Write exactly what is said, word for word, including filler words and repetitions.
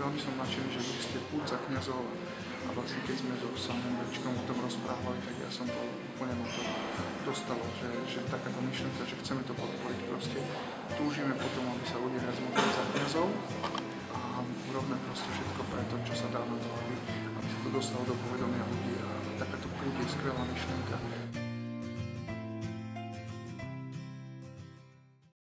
veľmi som nadšený, že vy ste púť za kňazov a vlastne keď sme so samým Večkom o tom rozprávali, tak ja som bol úplne na to dostalo, že, že takáto myšlenka, že chceme to podporiť proste. Túžime potom, aby sa ľudia viac modlili za kňazov a urobíme proste všetko preto, čo sa dá na to, aby, aby sa to dostalo do povedomia ľudí a takáto púť je skvelá myšlenka.